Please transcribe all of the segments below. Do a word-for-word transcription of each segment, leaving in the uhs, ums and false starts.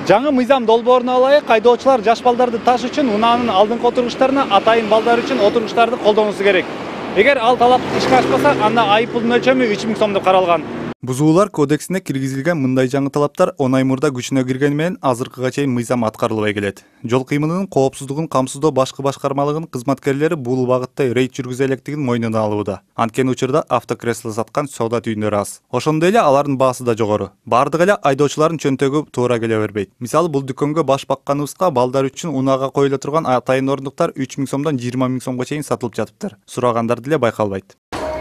Жаңы мыйзам долбооруна ылайык айдоочулар жаш балдарды таш үчүн унаанын алдыңкы отургучтарына, атайын балдар үчүн отургучтарды колдонуусу керек. Эгер ал талап ишке ашпаса, анда айыппулдун өлчөмү үч миң сом деп каралган. Бузуулар кодексине киргизилген мындай жаңы талаптар он ай мурда күчүнө киргени менен азыркыга чейин мыйзам аткарылбай келет. Жол кыймылынын коопсуздугун камсыздоо башкы башкармалыгынын кызматкерлери бул багытта рейд жүргүзө элекдигин мойнуна алууда. Анткени учурда автокресло саткан соода түйүндөрү аз. Ошондой эле алардын баасы да жогору. Бардыгы эле айдоочулардын чөнтөгү туура келе бербейт. Мисалы, бул дүкөнгө баш бакканыбызга балдар үчүн унаага коюла турган атайын ордуктар үч миң сомдон жыйырма миң сомго чейин сатылып жатыптыр. Сурагандар деле байкалбайт.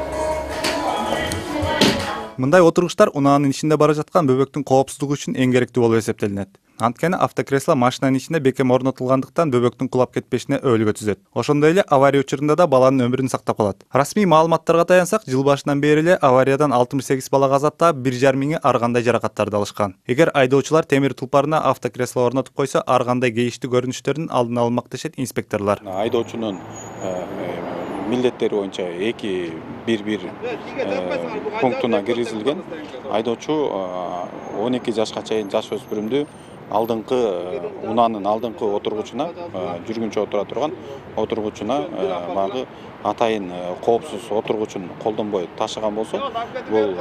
Мындай отургучтар унаанын ичинде бара жаткан бөбөктүн коопсуздугу үчүн эң керектүү болуп эсептелинет. Анткени автокресло машинанын ичинде бекем орнотулгандыктан бөбөктүн кулап кетпешине өөлгө түзөт. Ошондой эле авария учурунда да баланын өмүрүн сактап калат. Расмий маалыматтарга таянсак, жыл башынан бери эле авариядан алтымыш сегиз бала каза таап, бир жарым миңи ар кандай жаракаттарды алышкан. Эгер айдоочулар темир тулпарына автокресло орнотуп койсо, ар кандай кейиштүү көрүнүштөрдүн алдын алынмак дешет инспекторлор. Айдоочунун милдеттери боюнча эки бир бир пунктуна киргизилген. Айдоочу он эки жашка чейин жаш өспүрүмдү алдыңкы унаанын алдыңкы отургучуна, жүргүнчө отура турган отургучуна багы атайын коопсуз отургучун колдонбой ташыган болсо, бул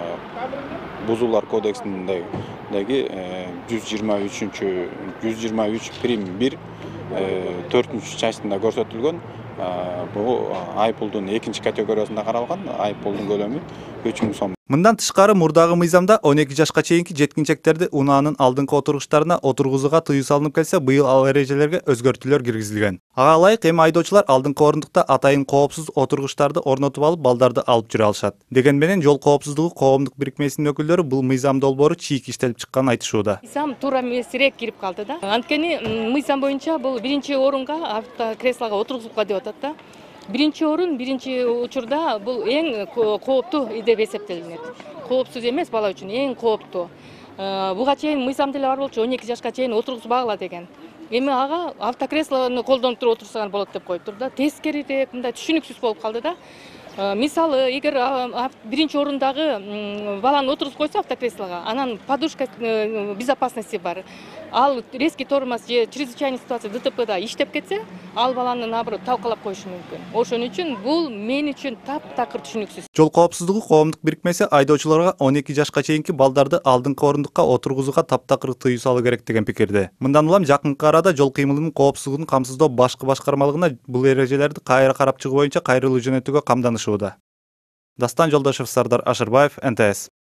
бузуулар кодексиндеги жүз жыйырма үчүнчү жүз жыйырма үч прим бир төртүнчү частында көрсөтүлгөн. Бул айыппулдун экинчи категориясында каралган, айыппулдун көлөмү үч миң сом. Мындан тышкары мурдагы мыйзамда он эки жашка чейинки жеткинчектерди унаанын алдыңкы отургучтарына отургузууга тыюу салынып келсе, быйыл ал эрежелерге өзгөртүүлөр киргизилген. Ага ылайык эми айдоочулар алдыңкы орундукта атайын коопсуз отургучтарды орнотуп алып, балдарды алып жүрө алышат. Деген менен жол коопсуздугу коомдук бирикмесинин өкүлдөрү бул мыйзам долбоору чийик иштелип чыкканын айтышууда. Мыйзам туура эмесирээк кирип калды да. Анткени мыйзам боюнча бул биринчи орунга автокреслого отургузууга деп атат да. Биринчи орун, биринчи учурда бул эң кооптуу деп эсептелинет. Коопсуз эмес бала үчүн эң кооптуу. Буга чейин мыйзам деле бар болчу, он эки жашка чейин отургузбагыла деген. Эми ага автокреслону колдонуп туруп отурсаңар болот деп коюптур да. Тескерирээк, мындай түшүнүксүз болуп калды да. Мисалы, эгер биринчи орундагы баланы отургузуп койсо автокреслого, анан подушка безопасности бар. Ал резкий тормоз же чрезвычайный ситуация ДТПда иштеп кетсе, ал баланы наоборот талкалап коюшу мүмкүн. Ошон үчүн бул мен үчүн таптакыр түшүнүксүз. Жол коопсуздугу коомдук бирикмеси айдоочуларга он эки жашка чейинки балдарды алдыңкы орундукка отургузууга таптакыр тыюу салуу керек деген пикирде. Мындан улам жакынкы арада жол кыймылынын коопсуздугун камсыздоо башкы башкармалыгына бул эрежелерди кайра карап чыгуу боюнча кайрылуу жөнөтүүгө камданышууда. Дастан Жолдошев, Сардар Ашырбаев, эн тэ эс.